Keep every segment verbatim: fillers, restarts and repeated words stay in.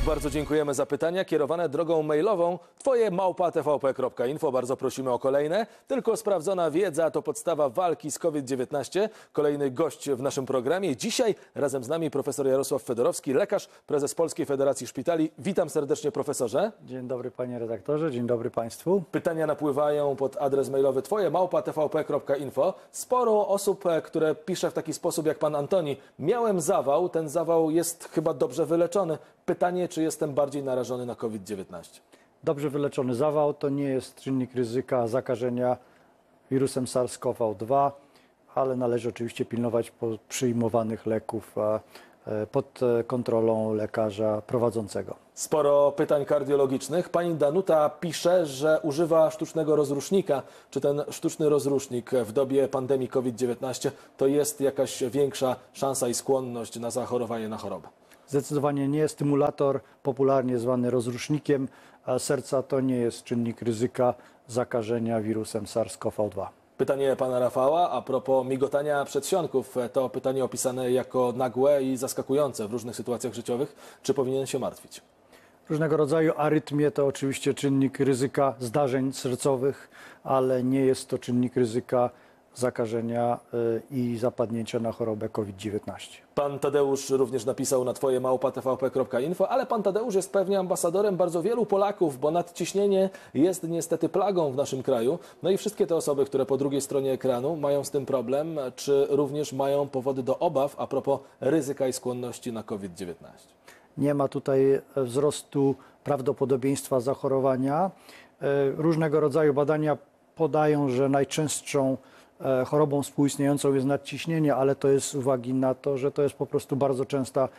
Bardzo dziękujemy za pytania kierowane drogą mailową. Twoje małpa t v p kropka info. Bardzo prosimy o kolejne. Tylko sprawdzona wiedza to podstawa walki z COVID dziewiętnaście. Kolejny gość w naszym programie. Dzisiaj razem z nami profesor Jarosław Fedorowski, lekarz, prezes Polskiej Federacji Szpitali. Witam serdecznie, profesorze. Dzień dobry, panie redaktorze, dzień dobry państwu. Pytania napływają pod adres mailowy twoje małpa t v p kropka info. Sporo osób, które pisze w taki sposób jak pan Antoni. Miałem zawał, ten zawał jest chyba dobrze wyleczony. Pytanie, czy jestem bardziej narażony na COVID dziewiętnaście? Dobrze wyleczony zawał to nie jest czynnik ryzyka zakażenia wirusem SARS-CoV dwa, ale należy oczywiście pilnować przyjmowanych leków pod kontrolą lekarza prowadzącego. Sporo pytań kardiologicznych. Pani Danuta pisze, że używa sztucznego rozrusznika. Czy ten sztuczny rozrusznik w dobie pandemii COVID dziewiętnaście to jest jakaś większa szansa i skłonność na zachorowanie na chorobę? Zdecydowanie nie. Stymulator, popularnie zwany rozrusznikiem serca, to nie jest czynnik ryzyka zakażenia wirusem SARS-CoV dwa. Pytanie pana Rafała a propos migotania przedsionków. To pytanie opisane jako nagłe i zaskakujące w różnych sytuacjach życiowych. Czy powinien się martwić? Różnego rodzaju arytmie to oczywiście czynnik ryzyka zdarzeń sercowych, ale nie jest to czynnik ryzyka zakażenia i zapadnięcia na chorobę COVID dziewiętnaście. Pan Tadeusz również napisał na twoje małpa t v p kropka info, ale pan Tadeusz jest pewnie ambasadorem bardzo wielu Polaków, bo nadciśnienie jest niestety plagą w naszym kraju. No i wszystkie te osoby, które po drugiej stronie ekranu mają z tym problem, czy również mają powody do obaw a propos ryzyka i skłonności na COVID dziewiętnaście? Nie ma tutaj wzrostu prawdopodobieństwa zachorowania. Różnego rodzaju badania podają, że najczęstszą chorobą współistniejącą jest nadciśnienie, ale to jest z uwagi na to, że to jest po prostu bardzo częsta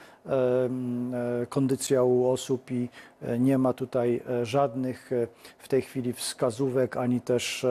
kondycja u osób i nie ma tutaj żadnych w tej chwili wskazówek, ani też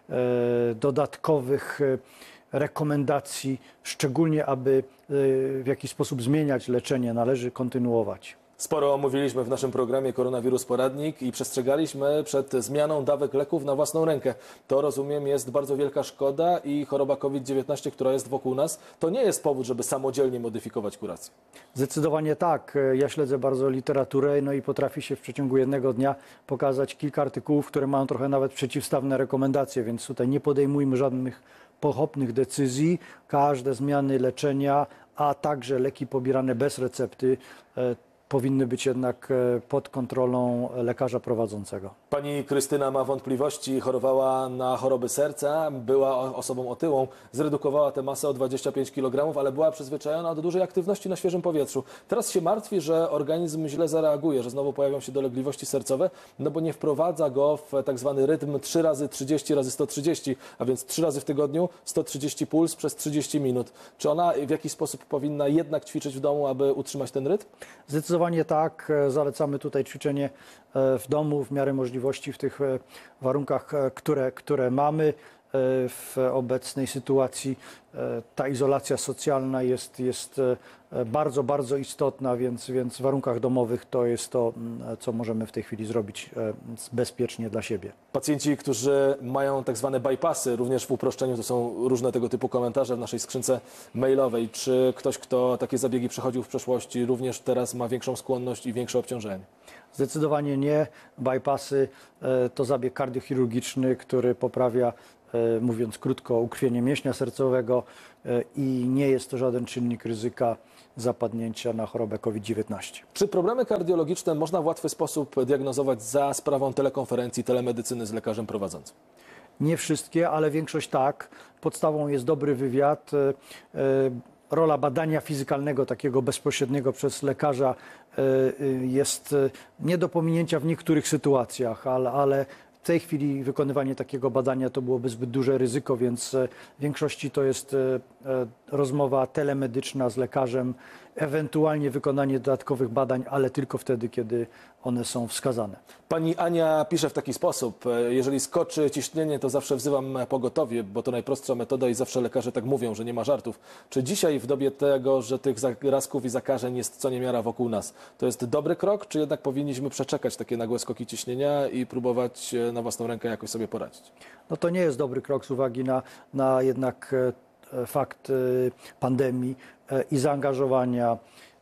dodatkowych rekomendacji, szczególnie aby w jakiś sposób zmieniać leczenie, należy kontynuować. Sporo omówiliśmy w naszym programie Koronawirus Poradnik i przestrzegaliśmy przed zmianą dawek leków na własną rękę. To, rozumiem, jest bardzo wielka szkoda i choroba COVID dziewiętnaście, która jest wokół nas, to nie jest powód, żeby samodzielnie modyfikować kurację. Zdecydowanie tak. Ja śledzę bardzo literaturę, no i potrafi się w przeciągu jednego dnia pokazać kilka artykułów, które mają trochę nawet przeciwstawne rekomendacje, więc tutaj nie podejmujmy żadnych pochopnych decyzji. Każde zmiany leczenia, a także leki pobierane bez recepty powinny być jednak pod kontrolą lekarza prowadzącego. Pani Krystyna ma wątpliwości, chorowała na choroby serca, była osobą otyłą, zredukowała tę masę o dwadzieścia pięć kilogramów, ale była przyzwyczajona do dużej aktywności na świeżym powietrzu. Teraz się martwi, że organizm źle zareaguje, że znowu pojawią się dolegliwości sercowe, no bo nie wprowadza go w tak zwany rytm trzy razy trzydzieści razy sto trzydzieści, a więc trzy razy w tygodniu, sto trzydzieści puls przez trzydzieści minut. Czy ona w jakiś sposób powinna jednak ćwiczyć w domu, aby utrzymać ten rytm? Zdecydowanie tak. Zalecamy tutaj ćwiczenie w domu w miarę możliwości w tych warunkach, które, które mamy. W obecnej sytuacji ta izolacja socjalna jest, jest bardzo, bardzo istotna, więc, więc w warunkach domowych to jest to, co możemy w tej chwili zrobić bezpiecznie dla siebie. Pacjenci, którzy mają tak zwane bypassy, również w uproszczeniu, to są różne tego typu komentarze w naszej skrzynce mailowej. Czy ktoś, kto takie zabiegi przechodził w przeszłości, również teraz ma większą skłonność i większe obciążenie? Zdecydowanie nie. Bypassy to zabieg kardiochirurgiczny, który poprawia, mówiąc krótko, ukrwienie mięśnia sercowego i nie jest to żaden czynnik ryzyka zapadnięcia na chorobę COVID dziewiętnaście. Czy problemy kardiologiczne można w łatwy sposób diagnozować za sprawą telekonferencji, telemedycyny z lekarzem prowadzącym? Nie wszystkie, ale większość tak. Podstawą jest dobry wywiad. Rola badania fizykalnego, takiego bezpośredniego przez lekarza jest nie do pominięcia w niektórych sytuacjach, ale, ale w tej chwili wykonywanie takiego badania to byłoby zbyt duże ryzyko, więc w większości to jest rozmowa telemedyczna z lekarzem, ewentualnie wykonanie dodatkowych badań, ale tylko wtedy, kiedy one są wskazane. Pani Ania pisze w taki sposób: jeżeli skoczy ciśnienie, to zawsze wzywam pogotowie, bo to najprostsza metoda i zawsze lekarze tak mówią, że nie ma żartów. Czy dzisiaj w dobie tego, że tych zarazków i zakażeń jest co niemiara wokół nas, to jest dobry krok, czy jednak powinniśmy przeczekać takie nagłe skoki ciśnienia i próbować na własną rękę jakoś sobie poradzić? No to nie jest dobry krok z uwagi na, na jednak fakt pandemii i zaangażowania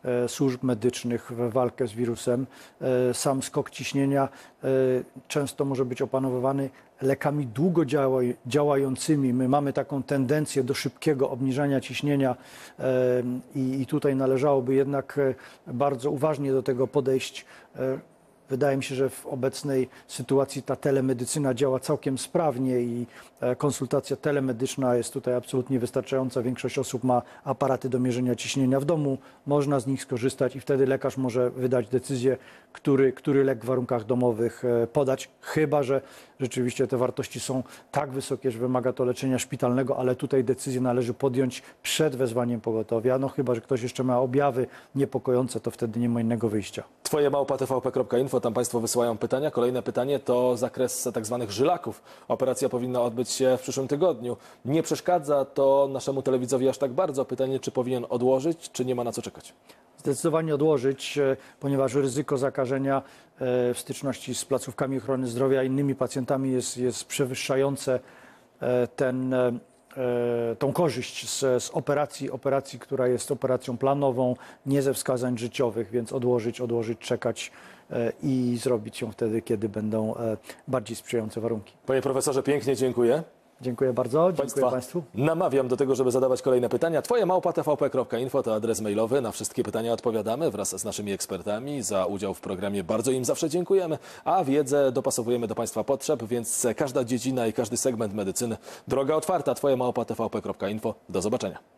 e, służb medycznych w walkę z wirusem. E, sam skok ciśnienia e, często może być opanowywany lekami długo działaj, działającymi. My mamy taką tendencję do szybkiego obniżania ciśnienia e, i, i tutaj należałoby jednak e, bardzo uważnie do tego podejść. E, Wydaje mi się, że w obecnej sytuacji ta telemedycyna działa całkiem sprawnie i konsultacja telemedyczna jest tutaj absolutnie wystarczająca. Większość osób ma aparaty do mierzenia ciśnienia w domu, można z nich skorzystać i wtedy lekarz może wydać decyzję, który, który lek w warunkach domowych podać, chyba że rzeczywiście te wartości są tak wysokie, że wymaga to leczenia szpitalnego, ale tutaj decyzję należy podjąć przed wezwaniem pogotowia. No chyba że ktoś jeszcze ma objawy niepokojące, to wtedy nie ma innego wyjścia. Twoje małpa t v p kropka info, tam Państwo wysyłają pytania. Kolejne pytanie to zakres tak zwanych żylaków. Operacja powinna odbyć się w przyszłym tygodniu. Nie przeszkadza to naszemu telewidzowi aż tak bardzo. Pytanie, czy powinien odłożyć, czy nie ma na co czekać? Zdecydowanie odłożyć, ponieważ ryzyko zakażenia w styczności z placówkami ochrony zdrowia i innymi pacjentami jest, jest przewyższające ten, tą korzyść z, z operacji, operacji, która jest operacją planową, nie ze wskazań życiowych, więc odłożyć, odłożyć, czekać i zrobić ją wtedy, kiedy będą bardziej sprzyjające warunki. Panie profesorze, pięknie dziękuję. Dziękuję bardzo, dziękuję Państwa Państwu. Namawiam do tego, żeby zadawać kolejne pytania. Twoje małpa t v p kropka info to adres mailowy. Na wszystkie pytania odpowiadamy wraz z naszymi ekspertami. Za udział w programie bardzo im zawsze dziękujemy, a wiedzę dopasowujemy do Państwa potrzeb, więc każda dziedzina i każdy segment medycyny. Droga otwarta. Twoje małpa t v p kropka info. Do zobaczenia.